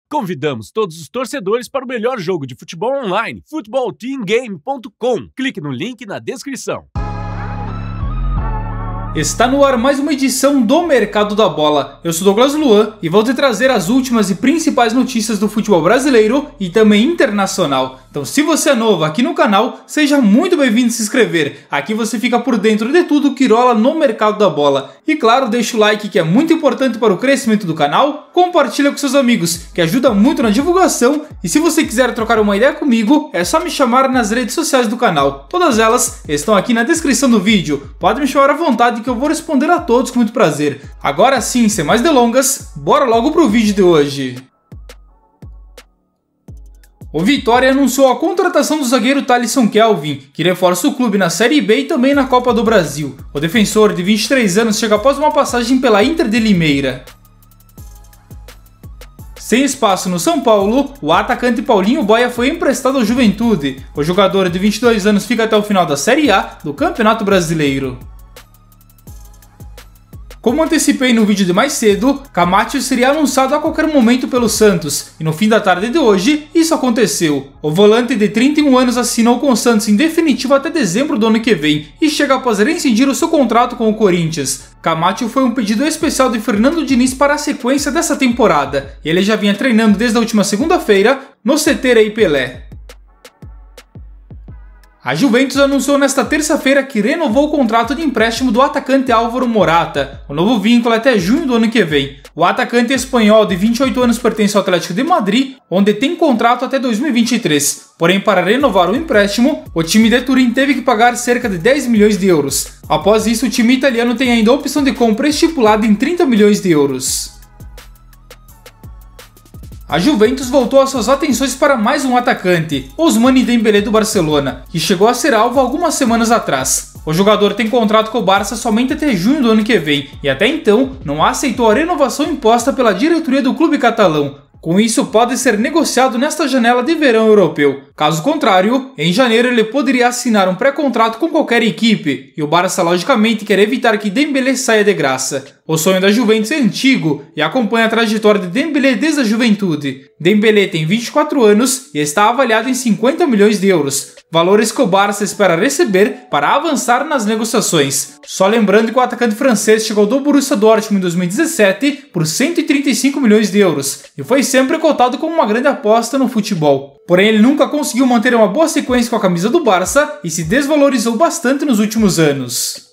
Convidamos todos os torcedores para o melhor jogo de futebol online, futebolteamgame.com. Clique no link na descrição. Está no ar mais uma edição do Mercado da Bola. Eu sou Douglas Luan e vou te trazer as últimas e principais notícias do futebol brasileiro e também internacional. Então, se você é novo aqui no canal, seja muito bem-vindo a se inscrever. Aqui você fica por dentro de tudo que rola no Mercado da Bola. E claro, deixa o like que é muito importante para o crescimento do canal, compartilha com seus amigos, que ajuda muito na divulgação. E se você quiser trocar uma ideia comigo, é só me chamar nas redes sociais do canal. Todas elas estão aqui na descrição do vídeo. Pode me chamar à vontade que eu vou responder a todos com muito prazer. Agora sim, sem mais delongas, bora logo pro vídeo de hoje. O Vitória anunciou a contratação do zagueiro Thalisson Kelvin, que reforça o clube na Série B e também na Copa do Brasil. O defensor de 23 anos chega após uma passagem pela Inter de Limeira. Sem espaço no São Paulo, o atacante Paulinho Boia foi emprestado ao Juventude. O jogador de 22 anos fica até o final da Série A do Campeonato Brasileiro. Como antecipei no vídeo de mais cedo, Camacho seria anunciado a qualquer momento pelo Santos, e no fim da tarde de hoje, isso aconteceu. O volante de 31 anos assinou com o Santos em definitivo até dezembro do ano que vem, e chega após rescindir o seu contrato com o Corinthians. Camacho foi um pedido especial de Fernando Diniz para a sequência dessa temporada, e ele já vinha treinando desde a última segunda-feira no CT Rei Pelé. A Juventus anunciou nesta terça-feira que renovou o contrato de empréstimo do atacante Álvaro Morata. O novo vínculo é até junho do ano que vem. O atacante espanhol de 28 anos pertence ao Atlético de Madrid, onde tem contrato até 2023. Porém, para renovar o empréstimo, o time de Turim teve que pagar cerca de 10 milhões de euros. Após isso, o time italiano tem ainda a opção de compra estipulada em 30 milhões de euros. A Juventus voltou as suas atenções para mais um atacante, Ousmane Dembélé do Barcelona, que chegou a ser alvo algumas semanas atrás. O jogador tem contrato com o Barça somente até junho do ano que vem, e até então não aceitou a renovação imposta pela diretoria do clube catalão. Com isso, pode ser negociado nesta janela de verão europeu. Caso contrário, em janeiro ele poderia assinar um pré-contrato com qualquer equipe, e o Barça logicamente quer evitar que Dembélé saia de graça. O sonho da Juventus é antigo e acompanha a trajetória de Dembélé desde a juventude. Dembélé tem 24 anos e está avaliado em 50 milhões de euros, valores que o Barça espera receber para avançar nas negociações. Só lembrando que o atacante francês chegou do Borussia Dortmund em 2017 por 135 milhões de euros e foi sempre cotado como uma grande aposta no futebol. Porém, ele nunca conseguiu manter uma boa sequência com a camisa do Barça e se desvalorizou bastante nos últimos anos.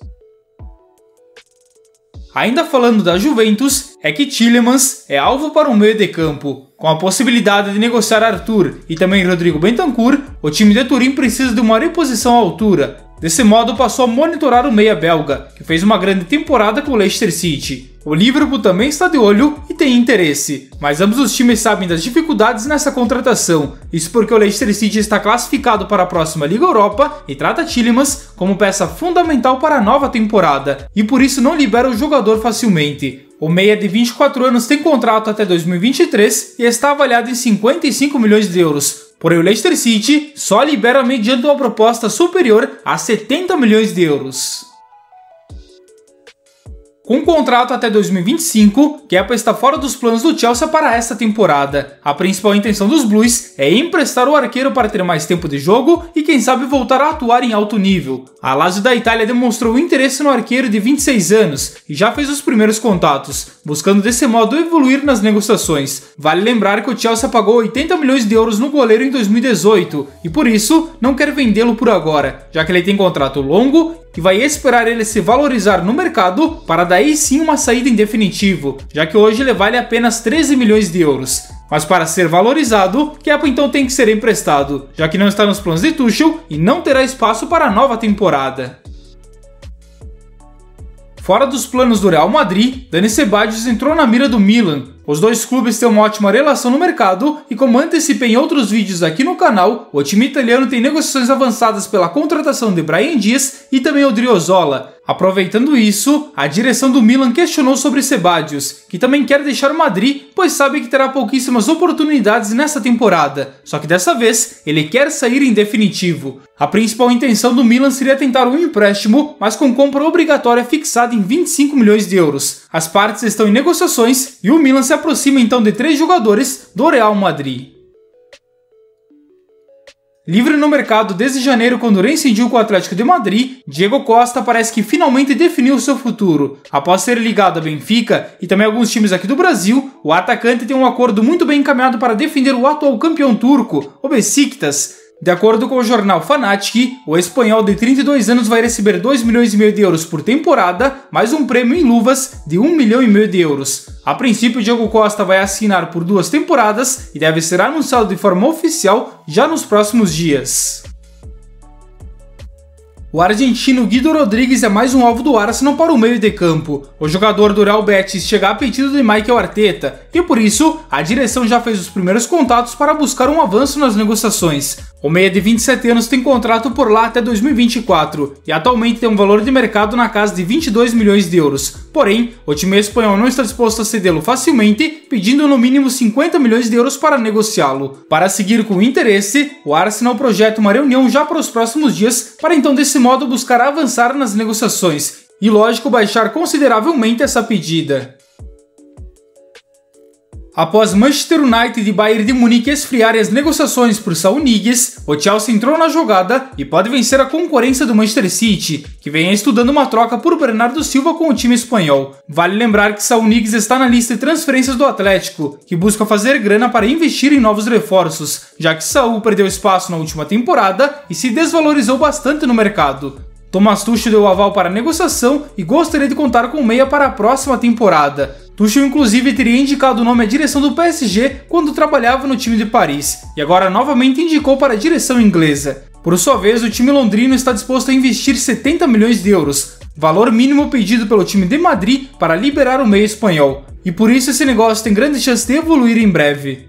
Ainda falando da Juventus, é que Tielemans é alvo para um meio de campo. Com a possibilidade de negociar Arthur e também Rodrigo Bentancur, o time de Turim precisa de uma reposição à altura. Desse modo, passou a monitorar o meia belga, que fez uma grande temporada com o Leicester City. O Liverpool também está de olho e tem interesse, mas ambos os times sabem das dificuldades nessa contratação. Isso porque o Leicester City está classificado para a próxima Liga Europa e trata Tielemans como peça fundamental para a nova temporada, e por isso não libera o jogador facilmente. O meia de 24 anos tem contrato até 2023 e está avaliado em 55 milhões de euros. Porém, o Leicester City só libera mediante uma proposta superior a 70 milhões de euros. Com um contrato até 2025, Kepa está fora dos planos do Chelsea para esta temporada. A principal intenção dos Blues é emprestar o arqueiro para ter mais tempo de jogo e quem sabe voltar a atuar em alto nível. A Lazio da Itália demonstrou interesse no arqueiro de 26 anos e já fez os primeiros contatos, buscando desse modo evoluir nas negociações. Vale lembrar que o Chelsea pagou 80 milhões de euros no goleiro em 2018 e por isso não quer vendê-lo por agora, já que ele tem contrato longo e vai esperar ele se valorizar no mercado para daí sim uma saída em definitivo, já que hoje ele vale apenas 13 milhões de euros. Mas para ser valorizado, Kepa então tem que ser emprestado, já que não está nos planos de Tuchel e não terá espaço para a nova temporada. Fora dos planos do Real Madrid, Dani Ceballos entrou na mira do Milan. Os dois clubes têm uma ótima relação no mercado e, como antecipei em outros vídeos aqui no canal, o time italiano tem negociações avançadas pela contratação de Brahim Diaz e também Odriozola. Aproveitando isso, a direção do Milan questionou sobre Sebadios, que também quer deixar o Madrid, pois sabe que terá pouquíssimas oportunidades nessa temporada, só que dessa vez ele quer sair em definitivo. A principal intenção do Milan seria tentar um empréstimo, mas com compra obrigatória fixada em 25 milhões de euros. As partes estão em negociações e o Milan se aproxima então de 3 jogadores do Real Madrid. Livre no mercado desde janeiro, quando reincidiu com o Atlético de Madrid, Diego Costa parece que finalmente definiu seu futuro. Após ser ligado a Benfica e também alguns times aqui do Brasil, o atacante tem um acordo muito bem encaminhado para defender o atual campeão turco, o Beşiktaş. De acordo com o jornal Fanatic, o espanhol de 32 anos vai receber 2,5 milhões de euros por temporada, mais um prêmio em luvas de 1,5 milhão de euros. A princípio, Diego Costa vai assinar por 2 temporadas e deve ser anunciado de forma oficial já nos próximos dias. O argentino Guido Rodrigues é mais um alvo do Arsenal para o meio de campo. O jogador do Real Betis chega a pedido de Mikel Arteta e por isso a direção já fez os primeiros contatos para buscar um avanço nas negociações. O meia de 27 anos tem contrato por lá até 2024 e atualmente tem um valor de mercado na casa de 22 milhões de euros. Porém, o time espanhol não está disposto a cedê-lo facilmente, pedindo no mínimo 50 milhões de euros para negociá-lo. Para seguir com o interesse, o Arsenal projeta uma reunião já para os próximos dias para então desse modo buscar avançar nas negociações e, lógico, baixar consideravelmente essa pedida. Após Manchester United e Bayern de Munique esfriarem as negociações por Saúl Ñíguez, o Chelsea entrou na jogada e pode vencer a concorrência do Manchester City, que vem estudando uma troca por Bernardo Silva com o time espanhol. Vale lembrar que Saúl Ñíguez está na lista de transferências do Atlético, que busca fazer grana para investir em novos reforços, já que Saúl perdeu espaço na última temporada e se desvalorizou bastante no mercado. Thomas Tuchel deu aval para a negociação e gostaria de contar com o meia para a próxima temporada. Tuchel inclusive teria indicado o nome à direção do PSG quando trabalhava no time de Paris, e agora novamente indicou para a direção inglesa. Por sua vez, o time londrino está disposto a investir 70 milhões de euros, valor mínimo pedido pelo time de Madrid para liberar o meia espanhol, e por isso esse negócio tem grande chance de evoluir em breve.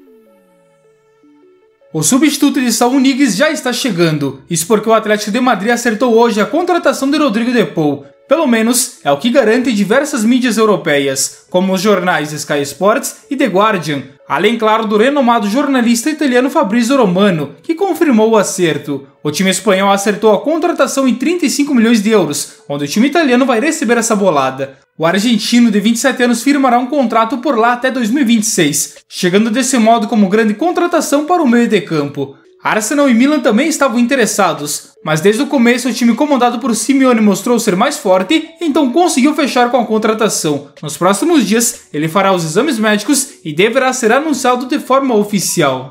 O substituto de Saúl Ñíguez já está chegando, isso porque o Atlético de Madrid acertou hoje a contratação de Rodrigo de Paul. Pelo menos é o que garantem diversas mídias europeias, como os jornais Sky Sports e The Guardian, além, claro, do renomado jornalista italiano Fabrizio Romano, que confirmou o acerto. O time espanhol acertou a contratação em 35 milhões de euros, onde o time italiano vai receber essa bolada. O argentino de 27 anos firmará um contrato por lá até 2026, chegando desse modo como grande contratação para o meio de campo. Arsenal e Milan também estavam interessados, mas desde o começo o time comandado por Simeone mostrou ser mais forte, então conseguiu fechar com a contratação. Nos próximos dias, ele fará os exames médicos e deverá ser anunciado de forma oficial.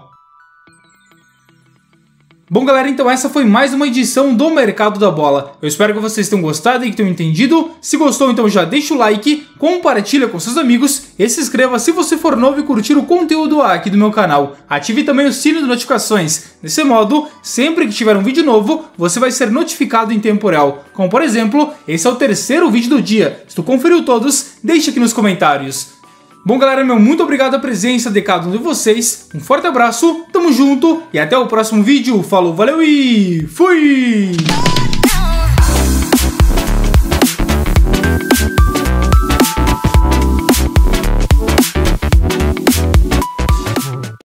Bom, galera, então essa foi mais uma edição do Mercado da Bola. Eu espero que vocês tenham gostado e que tenham entendido. Se gostou, então já deixa o like, compartilha com seus amigos e se inscreva se você for novo e curtir o conteúdo aqui do meu canal. Ative também o sino de notificações. Desse modo, sempre que tiver um vídeo novo, você vai ser notificado em tempo real. Como por exemplo, esse é o terceiro vídeo do dia. Se tu conferiu todos, deixa aqui nos comentários. Bom, galera, muito obrigado pela presença de cada um de vocês, um forte abraço, tamo junto e até o próximo vídeo. Falou, valeu e fui!